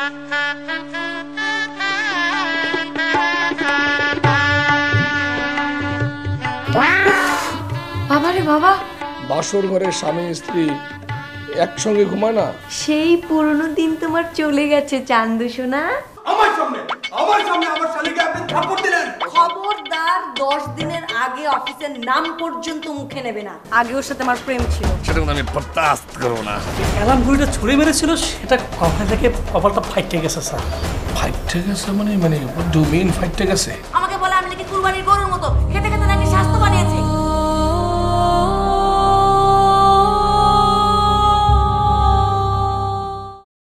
বাবারে বাবা, বাসর ঘরে স্বামী স্ত্রী একসঙ্গে ঘুমায় না? সেই পুরনো দিন তোমার চলে গেছে চান্দু সোনা। আমার সামনে আমার শালীকে আপনি থাপ্পড় দিলেন। খবরদার, 10 দিনের আগে অফিসের নাম পর্যন্ত মুখে নেবে না। আগে ওর সাথে আমার প্রেম ছিল, সেটা আমি বরদাস্ত করব না। অ্যালার্ম ঘড়িটা ছুঁড়ে মেরেছিল, সেটা কপাল থেকে কপালটা ফাইটে গেছে স্যার। ফাইটে গেছে মানে what do you mean ফাইটে গেছে? আমাকে বলে আমি নাকি কুরবানির গরুর মতো খেতে খেতে